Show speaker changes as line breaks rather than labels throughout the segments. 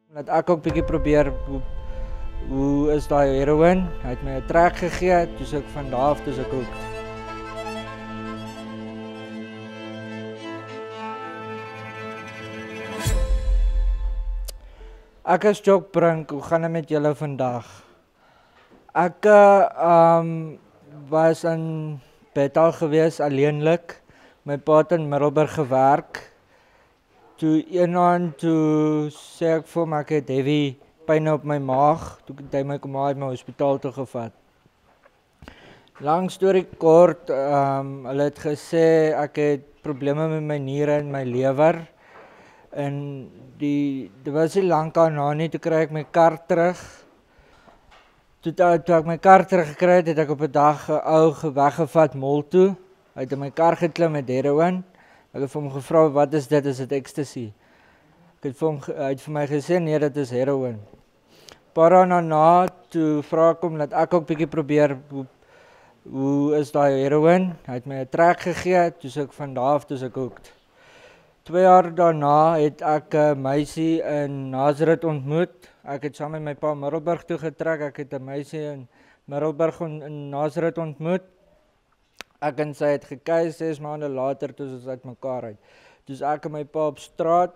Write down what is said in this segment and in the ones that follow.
Dat ek ook bietjie probeer hoe is daai heroin? Hy het my 'n trek gegee, toe ek van daar af toe ek ook. Ek is Jock Brink, hoe gaan dit met julle vandag? Ek was in Bethal gewees alleenlik. My pa het in Middelburg gewerk. Toe eendag toe sê ek vir hom ek het heavy pyn op my maag. Toe het hy my kom haal my hospitaal toe gevat. Lang storie kort, hulle het gesê ek het probleme met my niere en my lewer. En dit was nie lank daarna nie, toe kry ek my kar terug. Toe ek my kar teruggekry het, het ek op 'n dag 'n ou weggevat mol toe. Hy het in my kar geklim met heroin. Ek het vir hom gevra, wat is dit? Is dit ecstasy? Hy het vir my gesê, nee, dit is heroin. Paar dae daarna, toe vra ek hom dat ek ook bietjie probeer, hoe is daai heroin? Hy het my 'n trek gegee, toe ek van daar af toe ek ook. 2 jaar daarna het ek 'n meisie in Nazareth ontmoet. Ek het saam met my pa Middelburg toe getrek. Ek het 'n meisie in Middelburg in Nazareth ontmoet. Ek en sy het gekei, 6 maande later toe ons uit mekaar uit. Toe ek en my pa op straat.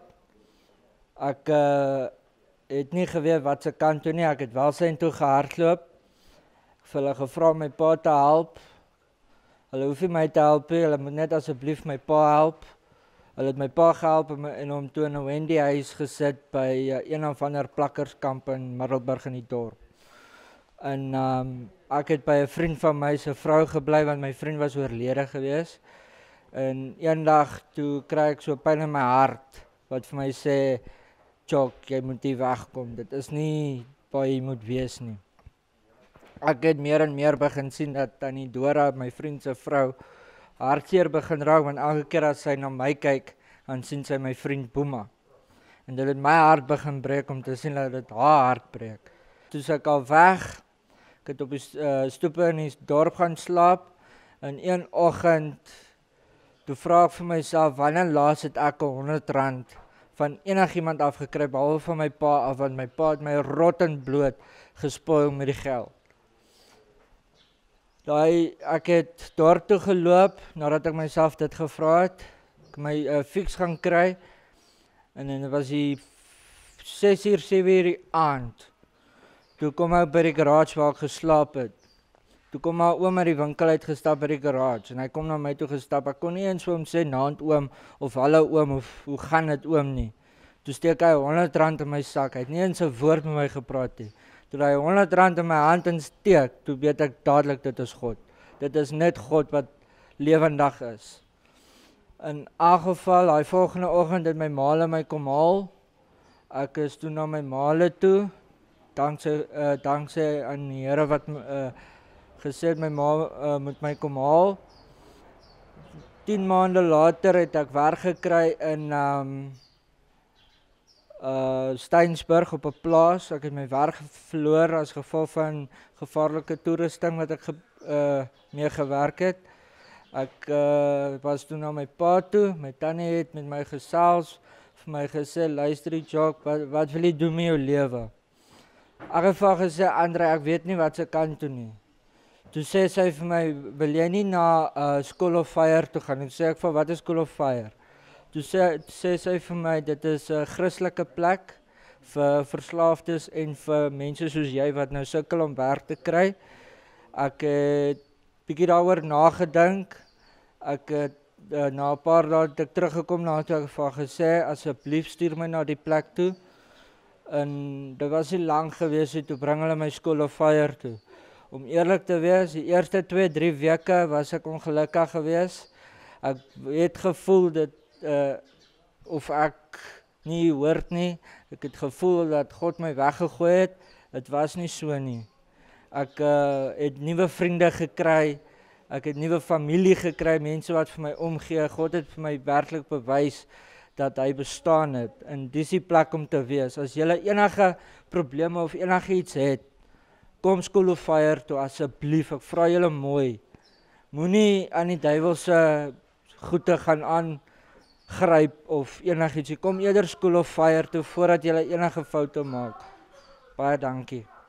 Ek het nie geweet wat se kant toe nie. Ek het wel sy toe gehardloop. Ek het hulle gevra om my pa te help. Hulle hoef nie my te help nie, hulle moet net asseblief my pa help. Hulle het my pa gehelp en hom toe in 'n Wendy huis gesit by een of ander plakkerskamp in Middelburg in die dorp. En ek het by 'n vriend van my se vrou gebly want my vriend was oorlede gewees. En eendag toe kry ek so pyn in my hart wat vir my sê, Jock, jy moet hier wegkom. Dit is nie waar jy moet wees nie. Ek het meer en meer begin sien dat Tannie Dora, my vriend se vrou, hartseer begin raak, want elke keer as sy na my kyk, dan sien sy my vriend Boema. En dit het my hart begin breek om te sien dat dit haar hart breek. Toe ek al weg, ek het op die stoepe in die dorp gaan slaap, en een oggend, toe vra ek vir myself, wanneer laas het ek R100 van enigiemand afgekry, behalwe van my pa af, want my pa het my rot en bloot gespoil met die geld. Ek het dorp toe geloop, nadat ek myself dit gevra het, ek my fiets gaan kry, en dit was die 6 uur, 7 uur die aand. Toe kom ek by die garage waar ek geslaap het. Toe kom my oom uit die winkel uitgestap by die garage, en hy kom na my toe gestap. Ek kon nie eens vir hom sê, naand oom, of hallo oom, of hoe gaan dit oom nie. Toe steek hy R100 in my sak, hy het nie eens 'n woord met my gepraat nie. Toe hy R100 in my hand insteek, toe weet ek dadelik dit is God. Dit is net God wat lewendig is. In elk geval, die volgende oggend het my maale my kom haal. Ek is toe na my maale toe, dankse aan die Here wat gesê het my ma moet my kom haal. 10 maande later het ek werk gekry in Steynsburg op 'n plaas. Ek het my werk verloor as gevolg van gevaarlike toerusting wat ek mee gewerk het. Ek was toe na my pa toe, my tannie het met my gesels, vir my gesê, luister Jock, wat wil jy doen met jou lewe? Ek het vir haar gesê, Andre, ek weet nie wat se kant toe nie. Toe sê sy vir my, wil jy nie na School of Fire toe gaan? Toe sê ek vir, wat is School of Fire? Toe sê sy vir my, dit is 'n Christelike plek vir verslaafdes en vir mense soos jy wat nou sukkel om werk te kry. Ek het bietjie daaroor nagedink. Ek het na 'n paar dae het ek teruggekom na toe ek vir haar gesê, asseblief stuur my na die plek toe. En dit was nie lank gewees toe bring hulle my School of Fire toe. Om eerlik te wees, die eerste 2-3 weke was ek ongelukkig gewees. Ek het gevoel dat of ek nie hoort nie. Ek het gevoel dat God my weggegooi het. Dit was nie so nie. Ek het nuwe vriende gekry. Ek het nuwe familie gekry, mense wat vir my omgee. God het vir my werklik bewys dat hy bestaan het. En dis die plek om te wees. As jy enige probleme of enigiets het, kom School of Fire toe asseblief. Ek vra julle mooi. Moenie aan die duiwelse goede gaan gryp of enigiets. Kom eerder School of Fire toe voordat jy enige foute maak. Baie dankie.